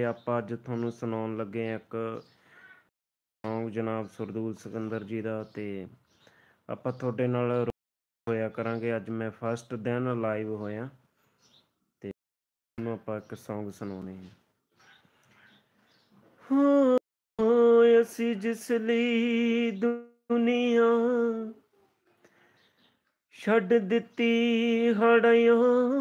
ਆਪਾਂ ਅੱਜ ਤੁਹਾਨੂੰ ਸੁਣਾਉਣ ਲੱਗੇ ਹਾਂ ਇੱਕ ਸੌਂਗ ਜਨਾਬ ਸਰਦੂਲ ਸਿਕੰਦਰ ਜੀ ਦਾ। ਤੇ ਆਪਾਂ ਤੁਹਾਡੇ ਨਾਲ ਹੋਇਆ ਕਰਾਂਗੇ। ਅੱਜ ਮੈਂ ਫਸਟ ਦਿਨ ਲਾਈਵ ਹੋਇਆ ਤੇ ਤੁਹਾਨੂੰ ਆਪਾਂ ਇੱਕ ਸੌਂਗ ਸੁਣਾਉਣੇ ਹਾਂ। ਅਸੀਂ ਜਿਸ ਲਈ ਦੁਨੀਆ ਛੱਡ ਦਿੱਤੀ ਹੜਿਆਂ,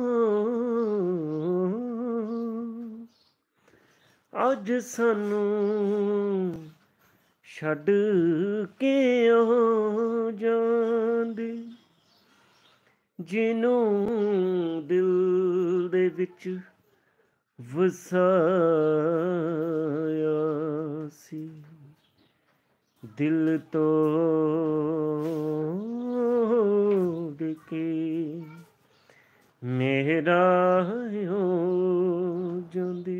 ਅੱਜ ਸਾਨੂੰ ਛੱਡ ਕੇ ਆ ਜਾਂਦੇ, ਜਿਹਨੂੰ ਦਿਲ ਦੇ ਵਿੱਚ ਵਸਾਇਆ ਸੀ, ਦਿਲ ਤੋੜ ਕੇ ਮੇਰਾ ਹੋ ਜਾਂਦੇ।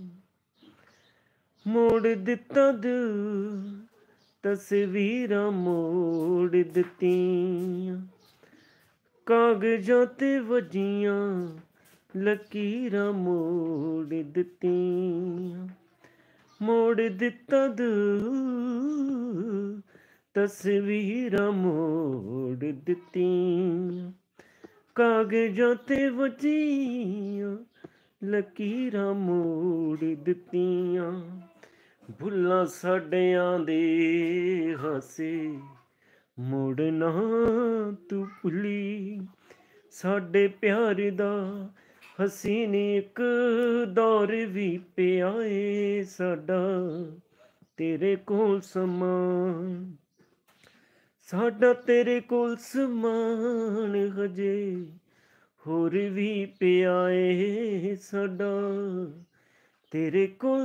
ਮੋੜ ਦਿੱਤਾ ਦਿਲ, ਤਸਵੀਰਾਂ ਮੋੜ ਦਿੱਤੀਆਂ, ਕਾਗਜ਼ਾਂ ਤੇ ਵੱਜੀਆਂ ਲਕੀਰਾਂ ਮੋੜ ਦਿੱਤੀਆਂ। ਮੋੜ ਦਿੱਤਾ ਦਿਲ, ਤਸਵੀਰਾਂ ਮੋੜ ਦਿੱਤੀਆਂ, ਕਾਗਜ਼ਾਂ ਤੇ ਵੱਜੀਆਂ ਲਕੀਰਾਂ ਮੋੜ ਦਿੱਤੀਆਂ। ਭੁੱਲਾਂ ਸਾਡਿਆਂ ਦੇ ਹਾਸੇ ਮੁੜ ਨਾ ਤੂੰ ਭੁੱਲੀ, ਸਾਡੇ ਪਿਆਰ ਦਾ ਹਸੀਨ ਇੱਕ ਦੌਰ ਵੀ ਪਿਆ ਏ ਸਾਡਾ, ਤੇਰੇ ਕੋਲ ਸਮਾਂ, ਸਾਡਾ ਤੇਰੇ ਕੋਲ ਸਮਾਨ ਹਜੇ ਹੋਰ ਵੀ ਪਿਆ ਏ ਸਾਡਾ, ਤੇਰੇ ਕੋਲ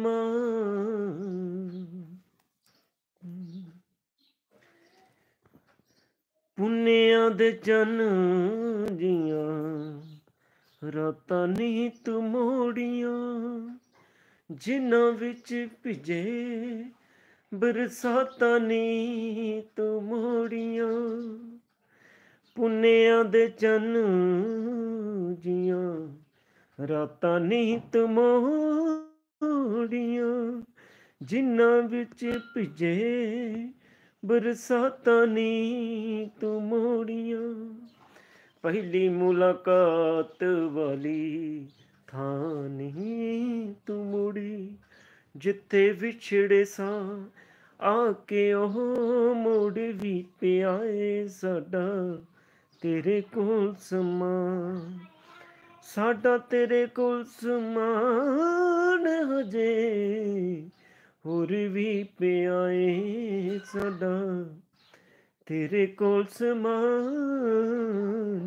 ਸਮਾਨ। ਪੁੰਨਿਆਂ ਦੇ ਚੰਨ ਜੀਆਂ ਰਾਤਾਂ ਨੀ ਤੂੰ ਮੋੜੀਆਂ, ਜਿਨ੍ਹਾਂ ਵਿੱਚ ਭਿੱਜੇ ਬਰਸਾਤਾਂ ਨੀ ਤੂੰ ਮੋੜੀਆਂ। ਪੁੰਨਿਆਂ ਦੇ ਚੰਨ ਜੀਆਂ ਰਾਤਾਂ ਨੀ ਤੂੰ ਮੋੜੀਆਂ, ਜਿਨ੍ਹਾਂ ਵਿੱਚ ਭਿੱਜੇ ਬਰਸਾਤਾਂ ਨੀ ਤੂੰ ਮੋੜੀਆਂ। ਪਹਿਲੀ ਮੁਲਾਕਾਤ ਵਾਲੀ ਥਾਂ ਨਹੀਂ ਤੂੰ ਮੁੜੀ, ਜਿੱਥੇ ਵਿਛੜੇ ਸਾਂ ਆ ਕੇ ਉਹ ਮੋੜ ਵੀ ਪਿਆ ਏ ਸਾਡਾ, ਤੇਰੇ ਕੋਲ ਸਮਾਂ, ਸਾਡਾ ਤੇਰੇ ਕੋਲ ਸਮਾਨ ਹਜੇ ਹੋਰ ਵੀ ਪਿਆ ਏ ਸਾਡਾ, ਤੇਰੇ ਕੋਲ ਸਮਾਨ।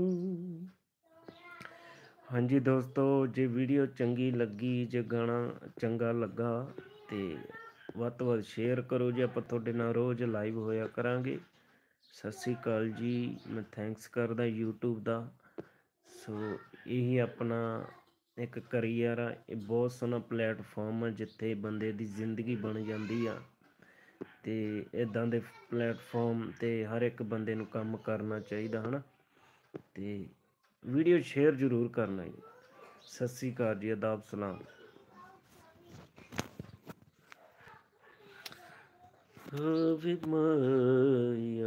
ਹਾਂਜੀ ਦੋਸਤੋ, ਜੇ ਵੀਡੀਓ ਚੰਗੀ ਲੱਗੀ, ਜੇ ਗਾਣਾ ਚੰਗਾ ਲੱਗਾ ਤੇ ਵੱਧ ਤੋਂ ਵੱਧ ਸ਼ੇਅਰ ਕਰੋ ਜੀ। ਆਪਾਂ ਤੁਹਾਡੇ ਨਾਲ ਰੋਜ਼ ਲਾਈਵ ਹੋਇਆ ਕਰਾਂਗੇ। ਸਤਿ ਸ਼੍ਰੀ ਅਕਾਲ ਜੀ। ਮੈਂ ਥੈਂਕਸ ਕਰਦਾ YouTube ਦਾ। ਸੋ ਇਹੀ ਆਪਣਾ ਇੱਕ ਕਰੀਅਰ ਆ, ਇਹ ਬਹੁਤ ਸੋਹਣਾ ਪਲੇਟਫਾਰਮ ਆ ਜਿੱਥੇ ਬੰਦੇ ਦੀ ਜ਼ਿੰਦਗੀ ਬਣ ਜਾਂਦੀ ਆ, ਅਤੇ ਇੱਦਾਂ ਦੇ ਪਲੇਟਫਾਰਮ 'ਤੇ ਹਰ ਇੱਕ ਬੰਦੇ ਨੂੰ ਕੰਮ ਕਰਨਾ ਚਾਹੀਦਾ ਹੈ ਨਾ। ਅਤੇ ਵੀਡੀਓ ਸ਼ੇਅਰ ਜ਼ਰੂਰ ਕਰਨਾ ਜੀ। ਸਤਿ ਸ਼੍ਰੀ ਅਕਾਲ ਜੀ। ਆਦਾਬ ਸਲਾਮ।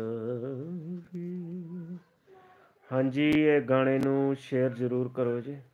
ਹਾਂਜੀ, ਇਹ ਗਾਣੇ ਨੂੰ ਸ਼ੇਅਰ ਜ਼ਰੂਰ ਕਰੋ ਜੀ।